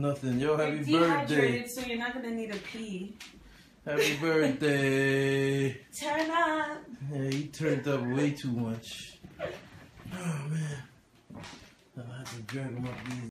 nothing. Yo, happy You're birthday. dehydrated, so you're not gonna need a pee. Happy birthday. Turn up. Yeah, he turned up way too much. Oh, man. I have to drag him up these.